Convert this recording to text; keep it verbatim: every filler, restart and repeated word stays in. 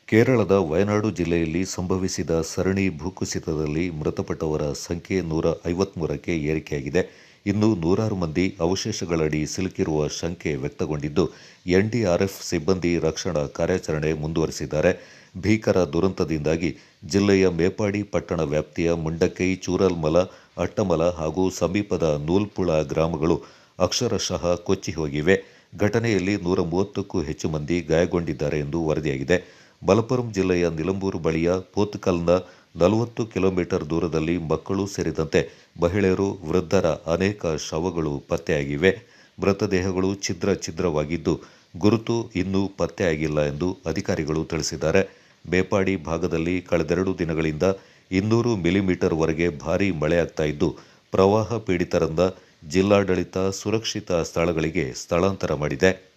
ಕೇರಳದ ವಯನಾಡು ಜಿಲ್ಲೆಯಲ್ಲಿ ಸಂಭವಿಸಿದ ಸರಣಿ ಭೂಕುಸಿತದಲ್ಲಿ ಮೃತಪಟ್ಟವರ ಸಂಖ್ಯೆ ನೂರ ಐವತ್ಮೂರಕ್ಕೆ ಏರಿಕೆಯಾಗಿದೆ. ಇನ್ನು ನೂರಾರು ಮಂದಿ ಅವಶೇಷಗಳಡಿ ಸಿಲುಕಿರುವ ಶಂಕೆ ವ್ಯಕ್ತಗೊಂಡಿದ್ದು, ಎನ್ಡಿಆರ್ಎಫ್ ಸಿಬ್ಬಂದಿ ರಕ್ಷಣಾ ಕಾರ್ಯಾಚರಣೆ ಮುಂದುವರೆಸಿದ್ದಾರೆ. ಭೀಕರ ದುರಂತದಿಂದಾಗಿ ಜಿಲ್ಲೆಯ ಮೇಪಾಡಿ ಪಟ್ಟಣ ವ್ಯಾಪ್ತಿಯ ಮುಂಡಕೈ, ಚೂರಲ್ಮಲ, ಅಟ್ಟಮಲ ಹಾಗೂ ಸಮೀಪದ ನೂಲ್ಪುಳ ಗ್ರಾಮಗಳು ಅಕ್ಷರಶಃ ಕೊಚ್ಚಿ ಹೋಗಿವೆ. ಘಟನೆಯಲ್ಲಿ ನೂರ ಮೂವತ್ತಕ್ಕೂ ಹೆಚ್ಚು ಮಂದಿ ಗಾಯಗೊಂಡಿದ್ದಾರೆ ಎಂದು ವರದಿಯಾಗಿದೆ. ಮಲಪ್ಪುರಂ ಜಿಲ್ಲೆಯ ನಿಲಂಬೂರು ಬಳಿಯ ಪೋತ್ಕಲ್ನ ನಲವತ್ತು ಕಿಲೋಮೀಟರ್ ದೂರದಲ್ಲಿ ಮಕ್ಕಳು ಸೇರಿದಂತೆ ಮಹಿಳೆಯರು, ವೃದ್ಧರ ಅನೇಕ ಶವಗಳು ಪತ್ತೆಯಾಗಿವೆ. ಮೃತದೇಹಗಳು ಛಿದ್ರ ಛಿದ್ರವಾಗಿದ್ದು, ಗುರುತು ಇನ್ನೂ ಪತ್ತೆಯಾಗಿಲ್ಲ ಎಂದು ಅಧಿಕಾರಿಗಳು ತಿಳಿಸಿದ್ದಾರೆ. ಮೇಪಾಡಿ ಭಾಗದಲ್ಲಿ ಕಳೆದೆರಡು ದಿನಗಳಿಂದ ಇನ್ನೂರು ಮಿಲಿಮೀಟರ್ ವರೆಗೆ ಭಾರೀ ಮಳೆಯಾಗ್ತಾ ಇದ್ದು, ಪ್ರವಾಹ ಪೀಡಿತರನ್ನ ಜಿಲ್ಲಾಡಳಿತ ಸುರಕ್ಷಿತ ಸ್ಥಳಗಳಿಗೆ ಸ್ಥಳಾಂತರ ಮಾಡಿದೆ.